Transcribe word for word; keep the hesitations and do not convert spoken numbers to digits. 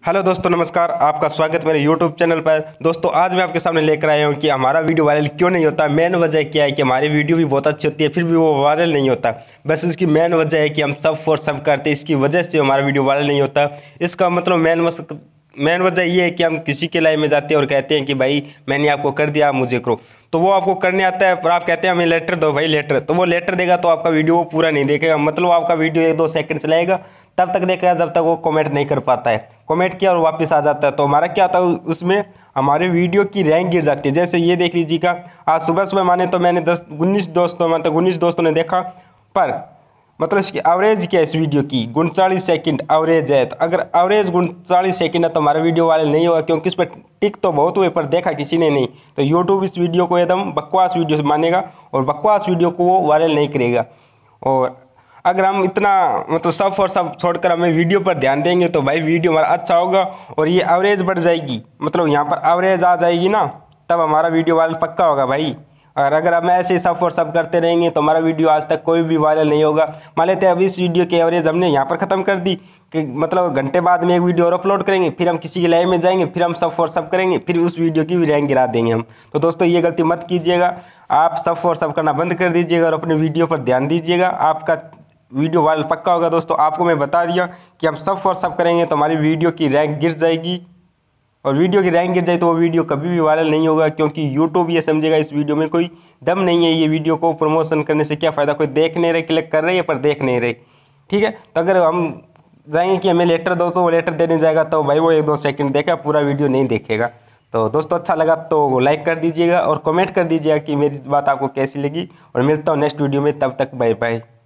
Hello दोस्तों, नमस्कार। आपका स्वागत मेरे यूट्यूब चैनल पर। दोस्तों, आज मैं आपके सामने लेकर आया हूं कि हमारा वीडियो वायरल क्यों नहीं होता। मेन वजह क्या है कि हमारी वीडियो भी बहुत अच्छी होती है, फिर भी वो वायरल नहीं होता। बस इसकी मेन वजह है कि हम सब फॉर सब करते हैं, इसकी वजह से हमारा वीडियो वायरल नहीं होता। इसका मतलब मेन मेन वजह ये है कि हम किसी के लाइव में जाते हैं और कहते हैं कि भाई मैंने आपको कर दिया, आप मुझे करो, तो वो आपको करने आता है, पर आप कहते हैं हमें लेटर दो भाई लेटर, तो वो लेटर देगा तो आपका वीडियो वो पूरा नहीं देखेगा। मतलब आपका वीडियो एक दो सेकंड चलाएगा, तब तक देखेगा जब तक वो कमेंट नहीं कर पाता है। कमेंट किया और वापस आ जाता है, तो हमारा क्या होता है, उसमें हमारे वीडियो की रैंक गिर जाती है। जैसे ये देख लीजिएगा, आज सुबह सुबह माने तो मैंने दस उन्नीस दोस्तों मतलब उन्नीस दोस्तों ने देखा, पर मतलब इसकी एवरेज क्या है, इस वीडियो की उनचालीस सेकंड एवरेज है। तो अगर एवरेज उनचालीस सेकंड है तो हमारा वीडियो वायरल नहीं होगा, क्योंकि इस पर टिक तो बहुत हुए पर देखा किसी ने नहीं। तो यूट्यूब इस वीडियो को एकदम बकवास वीडियो मानेगा और बकवास वीडियो को वो वायरल नहीं करेगा। और अगर हम इतना मतलब सब और सब छोड़कर हमें वीडियो पर ध्यान देंगे तो भाई वीडियो हमारा अच्छा होगा और ये एवरेज बढ़ जाएगी। मतलब यहाँ पर एवरेज आ जाएगी ना, तब हमारा वीडियो वायरल पक्का होगा भाई। और अगर हम ऐसे ही सब और सब करते रहेंगे तो हमारा वीडियो आज तक कोई भी वायरल नहीं होगा। मान लेते हैं अब इस वीडियो की एवरेज हमने यहाँ पर ख़त्म कर दी कि मतलब घंटे बाद में एक वीडियो और अपलोड करेंगे, फिर हम किसी के लाइव में जाएंगे, फिर हम सब और सब करेंगे, फिर उस वीडियो की भी रैंक गिरा देंगे हम। तो दोस्तों, ये गलती मत कीजिएगा। आप सब और सब करना बंद कर दीजिएगा और अपने वीडियो पर ध्यान दीजिएगा, आपका वीडियो वायरल पक्का होगा। दोस्तों, आपको मैं बता दिया कि हम सब और सब करेंगे तो हमारी वीडियो की रैंक गिर जाएगी, और वीडियो की रैंक गिर जाए तो वो वीडियो कभी भी वायरल नहीं होगा, क्योंकि यूट्यूब ये समझेगा इस वीडियो में कोई दम नहीं है। ये वीडियो को प्रमोशन करने से क्या फ़ायदा, कोई देख नहीं रहे, क्लिक कर रहे हैं पर देख नहीं रहे। ठीक है, तो अगर हम जाएंगे कि हमें लेटर दो तो वो लेटर देने जाएगा तो भाई वो एक दो सेकंड देखेगा, पूरा वीडियो नहीं देखेगा। तो दोस्तों, अच्छा लगा तो लाइक कर दीजिएगा और कमेंट कर दीजिएगा कि मेरी बात आपको कैसी लगी, और मिलता हूँ नेक्स्ट वीडियो में। तब तक बाय बाय।